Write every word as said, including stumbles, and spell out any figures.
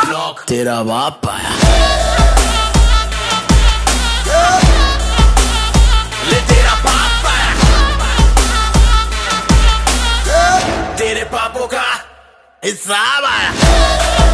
Block तेरा बाप आया। ले तेरा बाप आया, तेरे पापों का हिसाब आया।